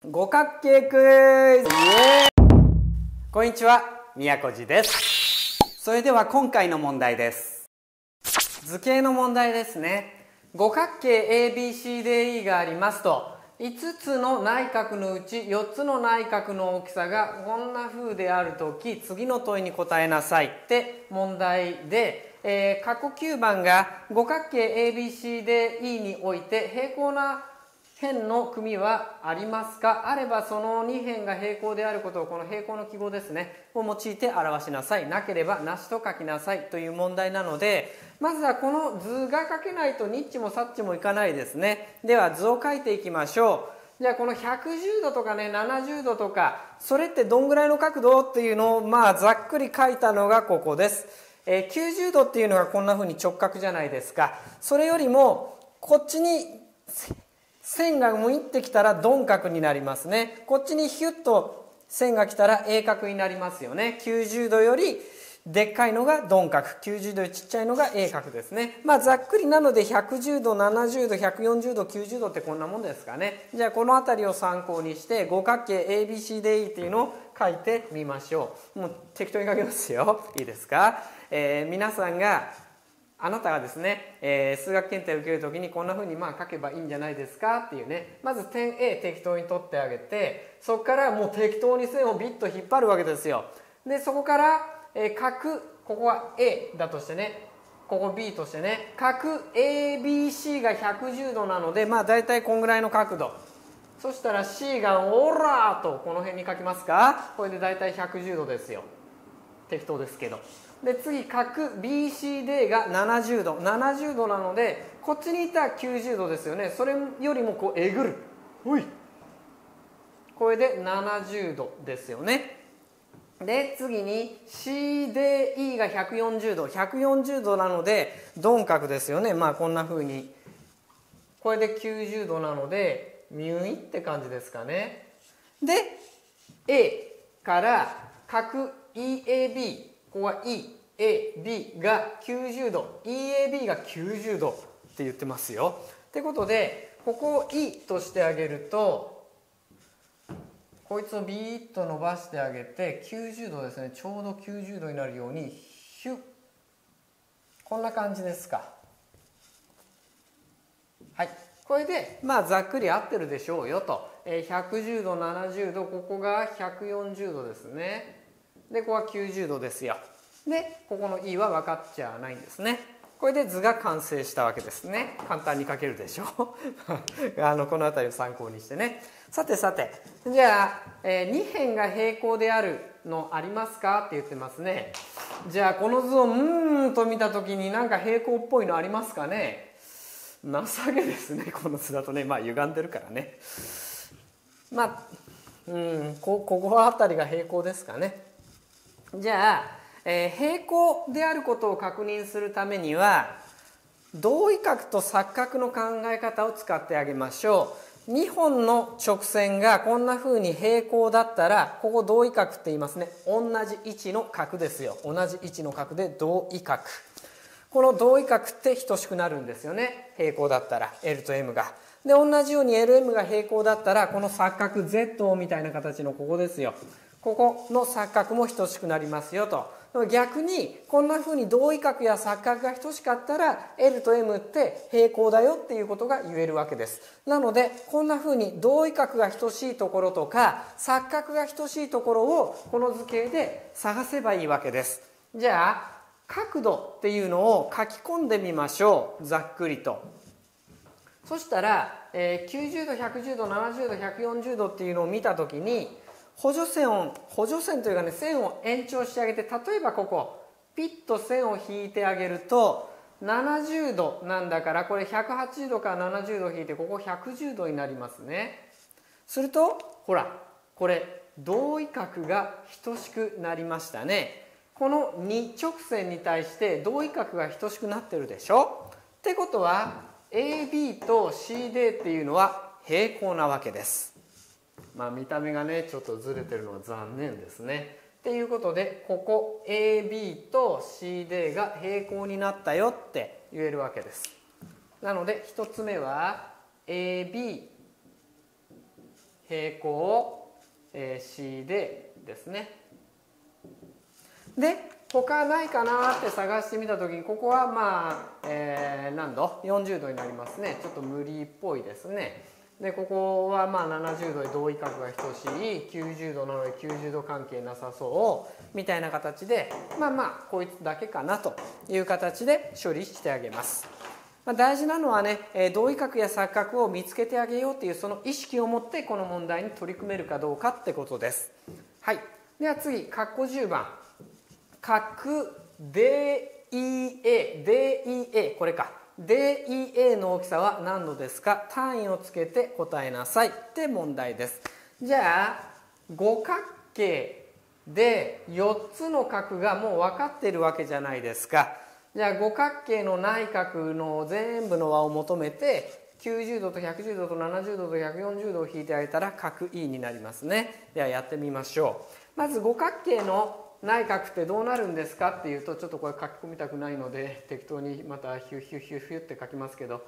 五角形クイズ。こんにちは、宮古寺です。それでは今回の問題です。図形の問題ですね。五角形 ABCDE がありますと、5つの内角のうち4つの内角の大きさがこんな風であるとき、次の問いに答えなさいって問題で、過去9番が五角形 ABCDE において平行な辺の組はありますか？あればその2辺が平行であることをこの平行の記号ですねを用いて表しなさい。なければなしと書きなさいという問題なので、まずはこの図が書けないとニッチもサッチもいかないですね。では図を書いていきましょう。じゃあこの110度とかね70度とか、それってどんぐらいの角度っていうのをざっくり書いたのがここです。90度っていうのがこんな風に直角じゃないですか。それよりもこっちに線が向いてきたら鈍角になりますね。こっちにヒュッと線が来たら鋭角になりますよね。90度よりでっかいのが鈍角、90度よりちっちゃいのが鋭角ですね。ざっくりなので110度、70度、140度、90度ってこんなもんですかね。じゃあこの辺りを参考にして五角形 ABCDE っていうのを書いてみましょう。もう適当に書きますよ。いいですか？皆さんがあなたがですね、数学検定を受けるときにこんな風に書けばいいんじゃないですかっていうね、まず点 A 適当に取ってあげて、そこからもう適当に線をビッと引っ張るわけですよ。でそこから角、ここは A だとしてね、ここ B としてね、角 ABC が110度なのでだいたいこんぐらいの角度。そしたら C がオラーとこの辺に書きますか？これでだいたい110度ですよ。適当ですけど。で次角 BCD が70度70度なので、こっちにいたら90度ですよね。それよりもこうえぐる、ほい、これで70度ですよね。で次に CDE が140度140度なので鈍角ですよね。こんな風にこれで90度なのでミュイって感じですかね。で A から角 EAB、ここは EAB が90度 EAB が90度って言ってますよ。ってことでここを E としてあげると、こいつをビーッと伸ばしてあげて90度ですね。ちょうど90度になるようにヒュッ、こんな感じですか。はい、これでざっくり合ってるでしょうよと。110度70度、ここが140度ですね。でここは90度ですよ。でここの E は分かっちゃないんですね。これで図が完成したわけですね。簡単に書けるでしょうこの辺りを参考にしてね。さてさて、じゃあ、2辺が平行であるのありますかって言ってますね。じゃあこの図をと見た時になんか平行っぽいのありますかね。情けですね。この図だとね、歪んでるからね。ここあたりが平行ですかね。じゃあ、平行であることを確認するためには同位角と錯角の考え方を使ってあげましょう。2本の直線がこんな風に平行だったら、ここ同位角って言いますね。同じ位置の角ですよ。同じ位置の角で同位角。この同位角って等しくなるんですよね。平行だったら L と M が。で同じように LM が平行だったら、この錯角 Z みたいな形のここですよ。ここの錯角も等しくなりますよと。逆にこんな風に同位角や錯角が等しかったら L と M って平行だよっていうことが言えるわけです。なのでこんな風に同位角が等しいところとか錯角が等しいところをこの図形で探せばいいわけです。じゃあ角度っていうのを書き込んでみましょう。ざっくりと。そしたら、90度110度70度140度っていうのを見た時に、補助線というかね、線を延長してあげて、例えばここピッと線を引いてあげると70度なんだから、これ180度から70度引いてここ110度になりますね。するとほらこれ同位角が等しくなりましたね。この2直線に対して同位角が等しくなってるでしょ。ってことは AB と CD っていうのは平行なわけです。見た目がねちょっとずれてるのは残念ですね。っていうことでここ AB と CD が平行になったよって言えるわけです。なので1つ目は AB 平行、C ですね。で他ないかなって探してみた時に、ここはまあ、何度 ?40 度になりますね。ちょっと無理っぽいですね。でここはまあ70度で同位角が等しい、90度なので90度関係なさそうみたいな形で、まあまあこいつだけかなという形で処理してあげます。大事なのはね、同位角や錯角を見つけてあげようっていうその意識を持ってこの問題に取り組めるかどうかってことです。はい。では次、括弧10番。角 DEA、これか。DEA の大きさは何度ですか？単位をつけて答えなさいって問題です。じゃあ、五角形で4つの角がもう分かっているわけじゃないですか。じゃあ五角形の内角の全部の和を求めて、90度と110度と70度と140度を引いてあげたら角 E になりますね。ではやってみましょう。まず五角形の内角ってどうなるんですかっていうと、ちょっとこれ書き込みたくないので適当にまたヒュッヒュッヒュッヒュッって書きますけど、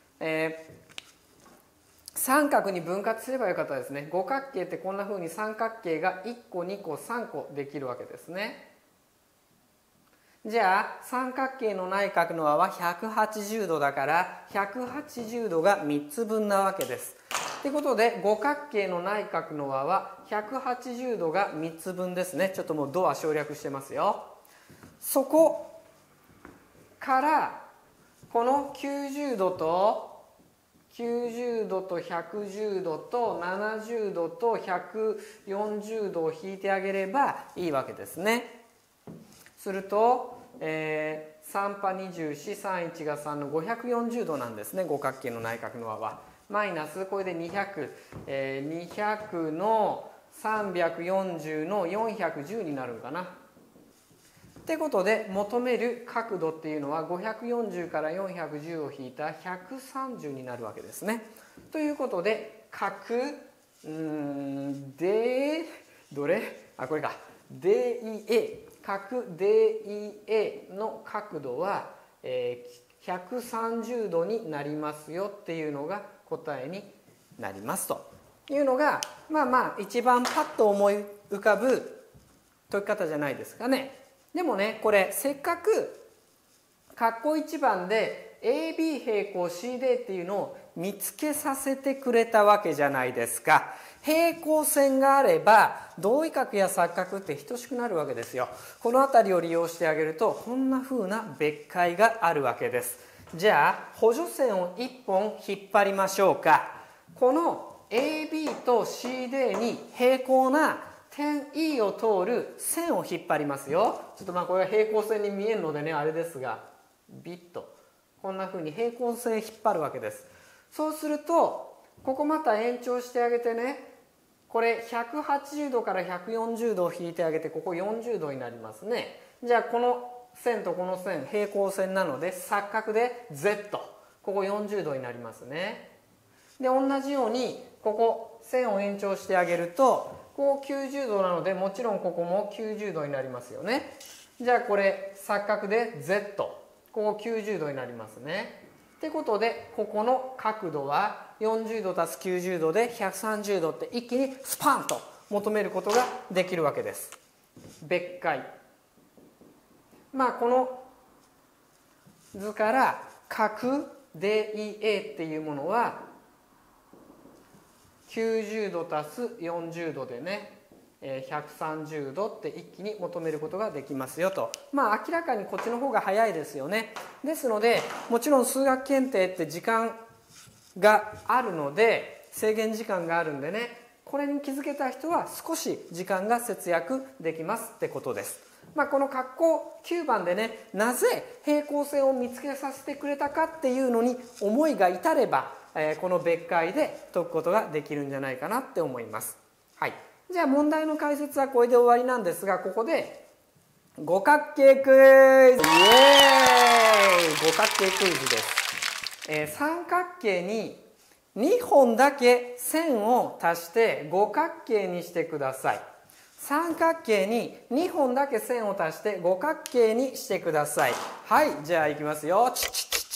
三角に分割すればよかったですね。五角形ってこんな風に三角形が1個2個3個できるわけですね。じゃあ三角形の内角の和は180度だから180度が3つ分なわけです。ということで五角形の内角の和は180度が3つ分ですね。ちょっともう度は省略してますよ。そこからこの90度と90度と110度と70度と140度を引いてあげればいいわけですね。すると、3波24、31が3の540度なんですね。五角形の内角の和は。マイナス、これで200、200の340の410になるのかな。ってことで求める角度っていうのは540から410を引いた130になるわけですね。ということで角どれ？これか。DEA、角 DEA の角度は、130度になりますよっていうのが答えになりますというのが、まあまあ一番パッと思い浮かぶ解き方じゃないですかね。でもね、これせっかく括弧1番で AB 平行 CD っていうのを見つけさせてくれたわけじゃないですか。平行線があれば同位角や錯角って等しくなるわけですよ。この辺りを利用してあげるとこんな風な別解があるわけです。じゃあ補助線を1本引っ張りましょうか。この AB と CD に平行な点 E を通る線を引っ張りますよ。ちょっとまあこれは平行線に見えるのでねあれですが、ビッとこんな風に平行線引っ張るわけです。そうするとここまた延長してあげてね、これ180度から140度を引いてあげてここ40度になりますね。じゃあこの線とこの線平行線なので錯角で Z、 ここ40度になりますね。で同じようにここ線を延長してあげるとここ90度なのでもちろんここも90度になりますよね。じゃあこれ錯角で Z、 ここ90度になりますね。ってことでここの角度は40度足す90度で130度って一気にスパンと求めることができるわけです。別解。まあこの図から角 DEA っていうものは90度足す40度でね130度って一気に求めることができますよと。まあ明らかにこっちの方が早いですよね。ですのでもちろん数学検定って時間があるので制限時間があるんでね、これに気づけた人は少し時間が節約できますってことです。まあこの括弧9番でね、なぜ平行線を見つけさせてくれたかっていうのに思いが至れば、この別解で解くことができるんじゃないかなって思います。はい。じゃあ問題の解説はこれで終わりなんですが、ここで五角形クイズ、イエーイ、五角形クイズです。三角形に2本だけ線を足して五角形にしてください。三角形に2本だけ線を足して五角形にしてください。はい、じゃあいきますよ。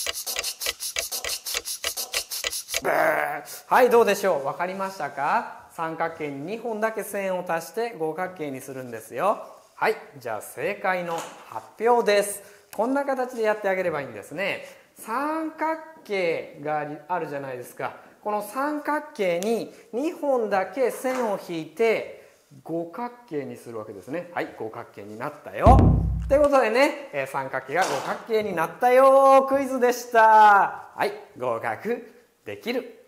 はい、どうでしょう。わかりましたか？ 三角形に2本だけ線を足して合角形にするんですよ。はい、じゃあ正解の発表です。こんな形でやってあげればいいんですね。三角形があるじゃないですか。この三角形に2本だけ線を引いて五角形にするわけですね。はい、五角形になったよ。ということでね、三角形が五角形になったよクイズでした。はい、合格できる。